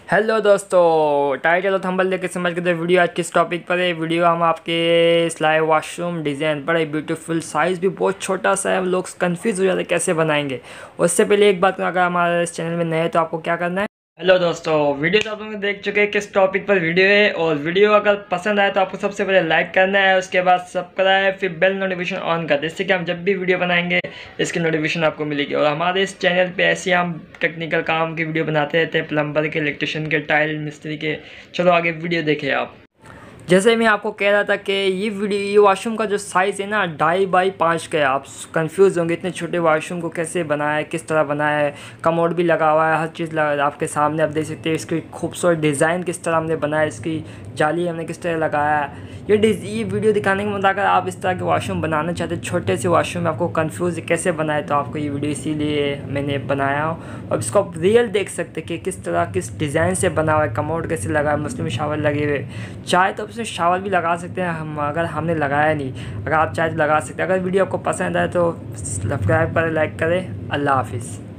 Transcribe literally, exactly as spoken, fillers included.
Hello दोस्तों, title और thumbnail देख के समझ गए वीडियो आज किस टॉपिक पर है। वीडियो हम आपके स्लाइड वॉशरूम डिज़ाइन बड़ा ही ब्यूटीफुल, साइज़ भी बहुत छोटा सा है, लोग कंफ्यूज हो जाते हैं कैसे बनाएंगे। उससे पहले एक बात, अगर हमारे इस चैनल में नए हैं तो आपको क्या करना है। हेलो दोस्तों, वीडियो तो आप लोग देख चुके हैं किस टॉपिक पर वीडियो है, और वीडियो अगर पसंद आए तो आपको सबसे पहले लाइक करना है, उसके बाद सब्सक्राइब, फिर बेल नोटिफिकेशन ऑन कर दे, जिससे कि हम जब भी वीडियो बनाएंगे इसकी नोटिफिकेशन आपको मिलेगी। और हमारे इस चैनल पे ऐसे हम टेक्निकल काम की वीडियो बनाते रहते हैं, प्लम्बर के, इलेक्ट्रिशियन के, टाइल मिस्त्री के। चलो आगे वीडियो देखें आप। जैसे मैं आपको कह रहा था कि ये वीडियो ये वॉशरूम का जो साइज़ है ना, ढाई बाई पाँच का है। आप कंफ्यूज होंगे इतने छोटे वॉशरूम को कैसे बनाया है, किस तरह बनाया है। कमोड भी लगा हुआ है, हर चीज़ लगा आपके सामने, आप देख सकते हैं। इसकी खूबसूरत डिज़ाइन किस तरह हमने बनाया, इसकी जाली हमने किस तरह लगाया है। ये ये वीडियो दिखाने के मतलब अगर आप इस तरह के वॉशरूम बनाना चाहते हैं, छोटे से वॉशरूम में आपको कंफ्यूज कैसे बनाए, तो आपको ये वीडियो इसीलिए मैंने बनाया हो। और इसको आप रियल देख सकते हैं कि किस तरह किस डिज़ाइन से बना हुआ है, कमोड कैसे लगा है, मुस्लिम शावर लगे हुए। चाहे तो उसमें शावर भी लगा सकते हैं हम, अगर हमने लगाया नहीं। अगर आप चाहे तो लगा सकते हैं। अगर वीडियो आपको पसंद आए तो सब्सक्राइब करें, लाइक करें। अल्लाह हाफिज़।